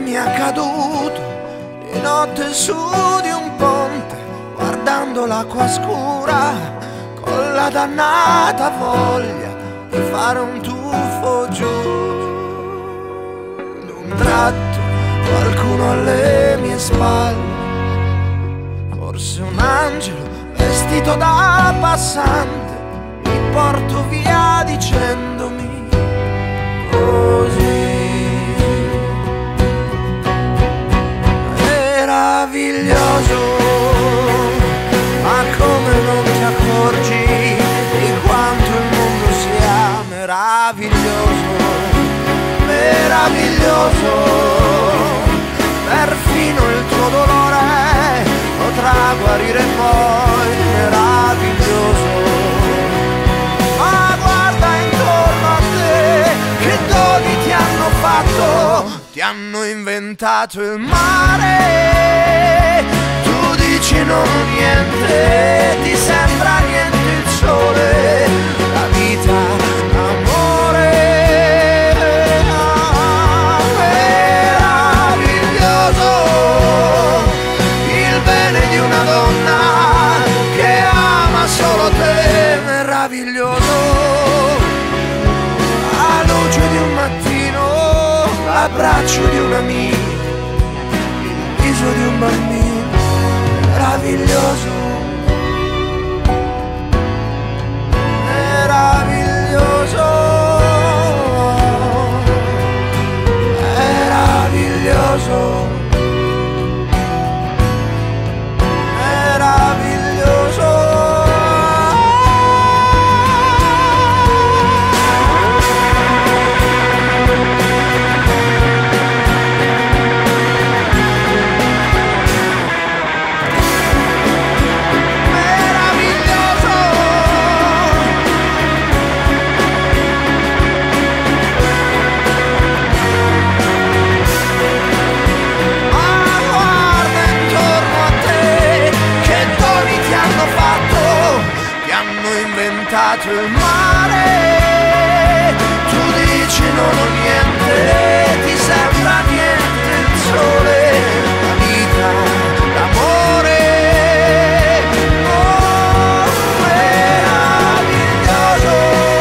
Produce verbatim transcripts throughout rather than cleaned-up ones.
mi è accaduto di notte su di un ponte, guardando l'acqua scura, con la dannata voglia di fare un tuffo giù. D'un tratto qualcuno alle mie spalle, forse un angelo vestito da passante, mi porto via dicendomi così. Meraviglioso, ma come non ti accorgi di quanto il mondo sia meraviglioso, meraviglioso, perfino il tuo dolore potrà guarire poi, meraviglioso. Ma guarda intorno a te, che doni ti hanno fatto, ti hanno inventato il mare. Tu dici non ho niente, ti sembra niente il sole, la vita, l'amore. Ah, meraviglioso, il bene di una donna che ama solo te, meraviglioso. La luce di un mattino, l'abbraccio di un amico, il viso di un bambino, meraviglioso, meraviglioso, meraviglioso, meraviglioso. Il mare, tu dici non ho niente, ti sembra niente il sole, la vita, l'amore. Oh, meraviglioso,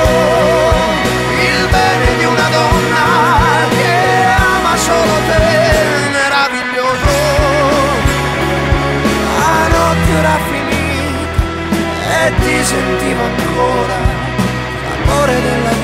il bene di una donna che ama solo te, meraviglioso. La notte era finita e ti sentivo ancora l'amore della